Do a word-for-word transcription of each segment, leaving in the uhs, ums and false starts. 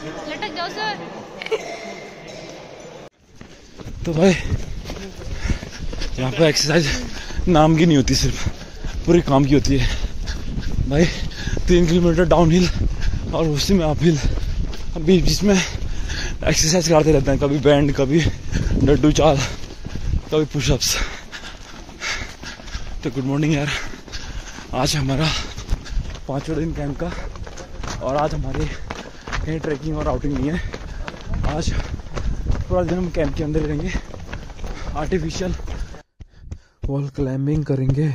लटक जाओ सर। तो भाई यहाँ पे एक्सरसाइज नाम की नहीं होती, सिर्फ पूरी काम की होती है भाई। तीन किलोमीटर डाउन हिल और उसी में अप हिल, बीच बीच में एक्सरसाइज करते रहते हैं, कभी बैंड, कभी डड्डू चाल, कभी पुशअप्स। तो गुड मॉर्निंग यार, आज हमारा पाँचवें दिन कैंप का, और आज हमारी कहीं ट्रैकिंग और आउटिंग नहीं है। आज पूरा दिन हम कैंप के अंदर रहेंगे, आर्टिफिशियल वॉल क्लाइंबिंग करेंगे।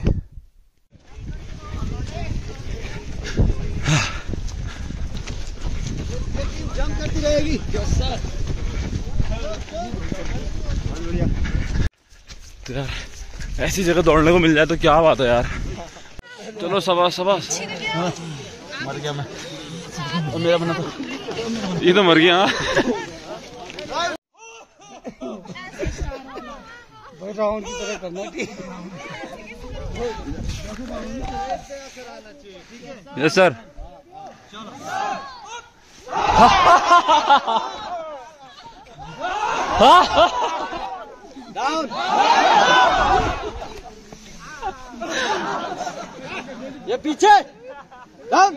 जंप करती रहेगी। तो यार ऐसी जगह दौड़ने को मिल जाए तो क्या बात है यार। चलो शाबाश शाबाश। हाँ, मर गया मैं, और मेरा बना था ये तो मर गया। राउंड की तरह करना यस सर। डाउन ये पीछे डाउन।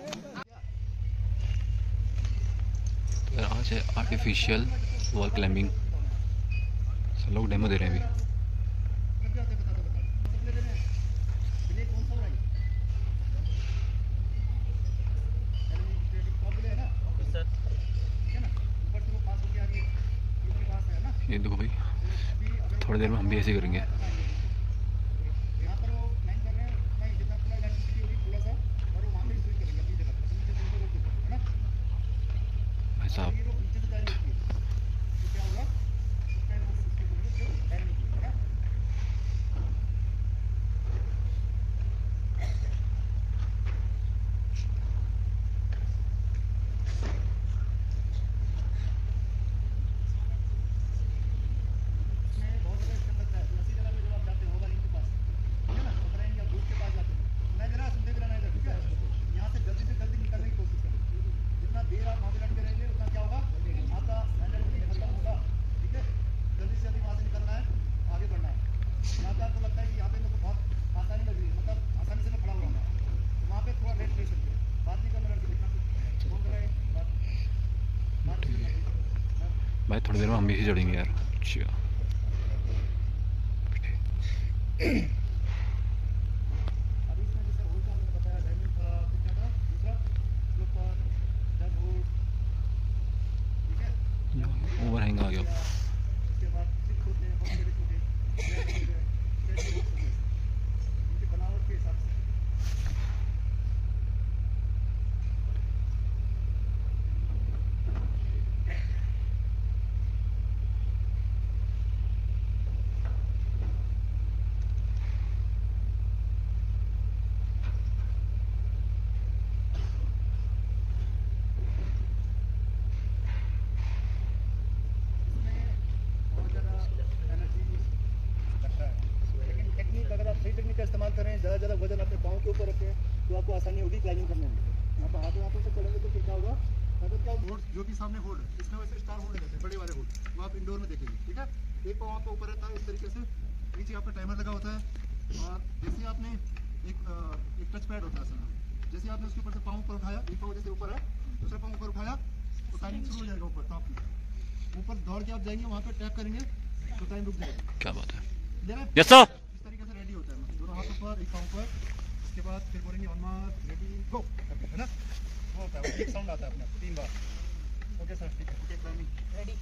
आज है आर्टिफिशियल वॉल क्लाइंबिंग, सब लोग डेमो दे रहे हैं अभी। ये देखो भाई, थोड़ी देर में हम भी ऐसे करेंगे। भाई साहब भाई थोड़ी देर में हम भी इसी चढ़ेंगे यार। अच्छा ओवर हैंग आ गया। टेक्निक का इस्तेमाल करें, ज़्यादा ज़्यादा वजन अपने पाँव के ऊपर रखें तो आपको आसानी होगी क्लाइंबिंग करने में। यहाँ पर हाथों हाथों से चलेंगे तो फिर क्या होगा, अगर क्या होल्ड जो कि सामने होल्ड है, इसमें वैसे स्टार होल्ड रहते हैं बड़े वाले होल्ड, वो आप इंडोर में देखेंगे। ठीक है, एक पाँव आपका ऊपर रहता है इस तरीके से, नीचे आपका टाइमर लगा होता है, और जैसे आपने एक एक टच पैड होता है असल में, जैसे आपने उसके ऊपर से पाँव ऊपर उठाया, एक पाँव जैसे ऊपर है, दूसरा पाँव ऊपर उठाया तो टाइमिंग शुरू हो जाएगा। ऊपर टॉप में ऊपर दौड़ के आप जाएंगे, वहाँ पर टैप करेंगे तो टाइम रुक जाएगा। क्या बात है, यस सर। इस तरीके से रेडी होता है, दोनों हाथ ऊपर, एक पाँव ऊपर, उसके बाद फिर बोलेंगे ऑन मार्क रेडी गो, है ना। वो होता है, एक साउंड आता है अपने तीन बार। ओके सर, ठीक है, ओके क्लाइंबिंग रेडी।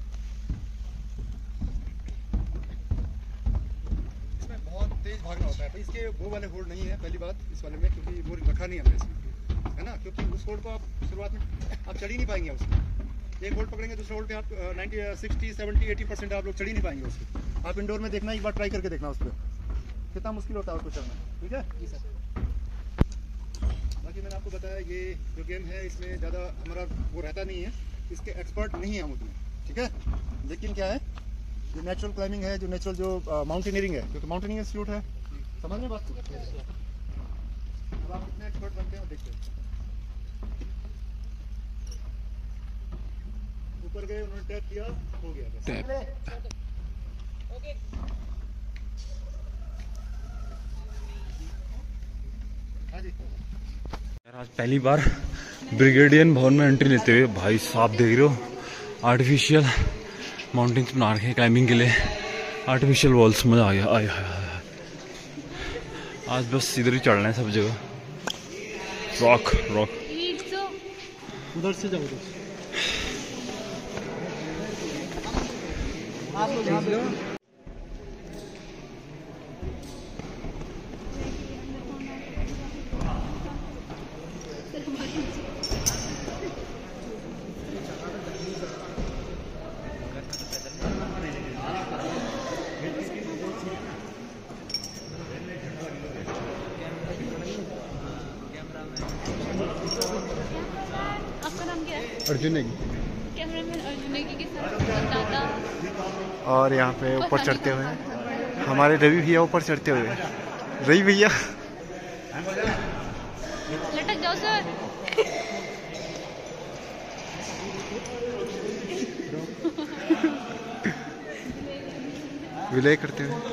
इसमें बहुत तेज भागना होता है, तो इसके वो वाले होल्ड नहीं है पहली बात इस वाले में, क्योंकि वो रखा नहीं हमने इसमें, है ना। क्योंकि उस होल्ड को आप शुरुआत में आप चढ़ ही नहीं पाएंगे उसमें। एक होल्ड पकड़ेंगे, दूसरा होल्ड पे आप ninety sixty seventy eighty percent आप लोग चढ़ ही नहीं पाएंगे उसको। आप इंडोर में देखना, एक बार ट्राई करके देखना उस पर कितना मुश्किल होता है उसको चढ़ना। ठीक है जी सर। बाकी मैंने आपको बताया ये जो गेम है इसमें ज़्यादा हमारा वो रहता नहीं है, इसके एक्सपर्ट नहीं है हम उतने। ठीक है, लेकिन क्या है, ये नेचुरल क्लाइंबिंग है, जो नेचुरल जो माउंटेनियरिंग है, क्योंकि माउंटेनियरिंग इंस्टीट्यूट है, समझ में बात। अब आप कितने एक्सपर्ट बनते हैं देखते हैं। ऊपर गए, उन्होंने टैप किया, हो गया बस। टैप हाँ जी। यार आज पहली बार ब्रिगेडियन भवन में एंट्री लेते हुए भाई साहब देख रहे हो आर्टिफिशियल माउंटेन्स बना रखे हैं क्लाइंबिंग के लिए, आर्टिफिशियल वॉल्स। मजा आ गया। आय हाय हाय, आज बस इधर ही चढ़ना है सब जगह। रॉक रॉक उधर से जाओ, उधर से आप लोग यहाँ पे अर्जुन नेगी, कैमरामैन अर्जुन नेगी के साथ दादा, और यहाँ पे ऊपर चढ़ते हुए हमारे रवि भैया ऊपर चढ़ते हुए। रवि भैया लटक जाओ सर। विलय करते हुए।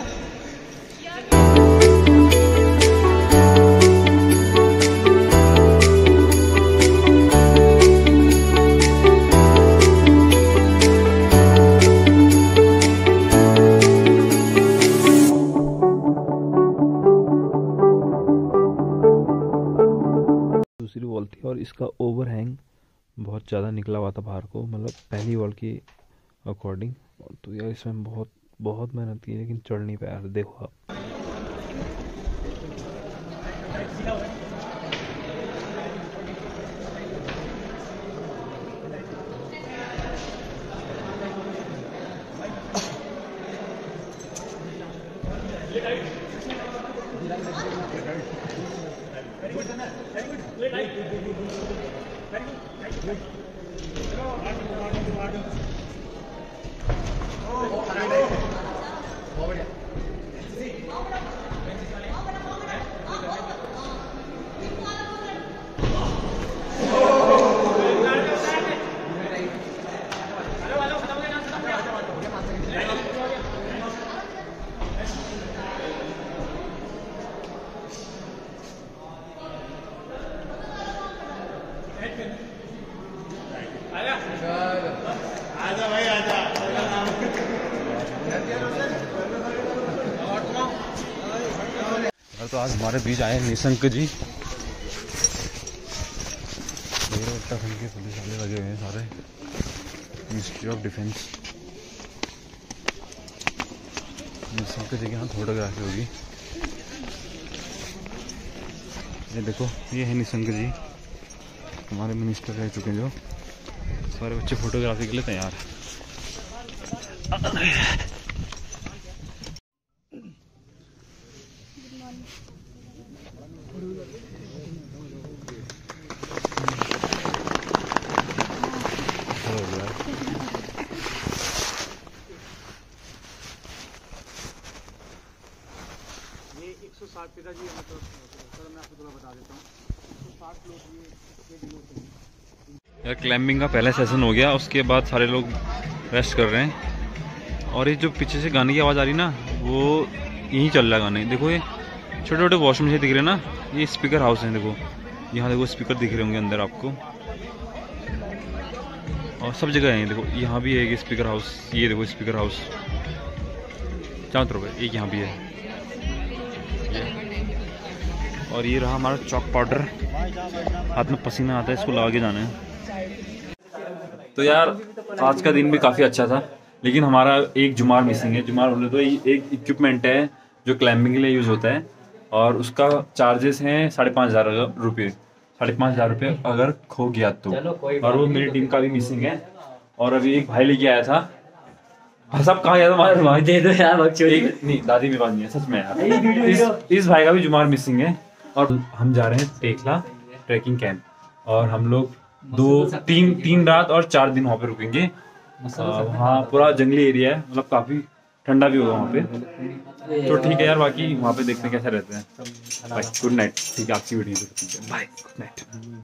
दूसरी वॉल थी और इसका ओवरहैंग बहुत ज़्यादा निकला हुआ था बाहर को, मतलब पहली वॉल की अकॉर्डिंग। तो यार इसमें बहुत बहुत मेहनत की लेकिन चढ़ नहीं पाया। देखो आप तो आज हमारे बीच आए निशंक जी। उत्तराखंड के पुलिस वाले लगे हुए हैं सारे, ministry of defence. Nishank ji के यहाँ फोटोग्राफी होगी। ये देखो, ये है निशंक जी, हमारे मिनिस्टर रह चुके हैं, जो सारे बच्चे फोटोग्राफी के लिए तैयार हैं। ये एक सौ साठ पिताजी, मतलब सर मैं आपको थोड़ा बता देता हूँ, एक सौ साठ लोग ये ये यार क्लाइंबिंग का पहला सेशन हो गया, उसके बाद सारे लोग रेस्ट कर रहे हैं। और ये जो पीछे से गाने की आवाज़ आ रही ना, वो यहीं चल रहा है गाने। देखो ये छोटे छोटे वॉशरूम से दिख रहे हैं ना, ये स्पीकर हाउस है। देखो यहाँ देखो स्पीकर दिख रहे होंगे अंदर आपको, और सब जगह है। देखो यहाँ भी है स्पीकर हाउस, ये देखो स्पीकर हाउस चारों तरफ है, एक यहाँ भी है। और ये रहा हमारा चॉक पाउडर, हाथ में पसीना आता है, इसको लगा के जाना है। तो यार आज का दिन भी काफ़ी अच्छा था, लेकिन हमारा एक जुमार मिसिंग है। जुमार बोले तो एक इक्विपमेंट है जो क्लाइंबिंग के लिए यूज़ होता है, और उसका चार्जेस हैं साढ़े पाँच हज़ार रुपये साढ़े पाँच हज़ार रुपये अगर खो गया तो। और वो मेरी टीम का भी मिसिंग है। और अभी एक भाई लेके आया था, सब कहाँ गया था भाई? दे दो यार, नहीं दादी मेरे पास नहीं है सच में यार। इस, इस भाई का भी जुमार मिसिंग है। और हम जा रहे हैं टेकला ट्रैकिंग कैंप, और हम लोग दो तीन तीन रात और चार दिन वहाँ पे रुकेंगे। वहाँ पूरा जंगली एरिया है, मतलब काफ़ी ठंडा भी होगा वहाँ पे। तो ठीक है यार, बाकी वहाँ पे देखते हैं कैसे रहते हैं। Bye, good night. ठीक है, आपकी वीडियो बाय, गुड नाइट।